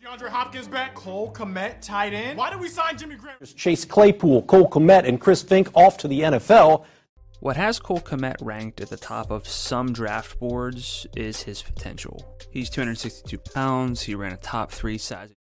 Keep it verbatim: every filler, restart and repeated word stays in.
DeAndre Hopkins back, Cole Kmet tight end. Why did we sign Jimmy Graham? Chase Claypool, Cole Kmet, and Chris Fink off to the N F L. What has Cole Kmet ranked at the top of some draft boards is his potential. He's two hundred sixty-two pounds, he ran a top three size.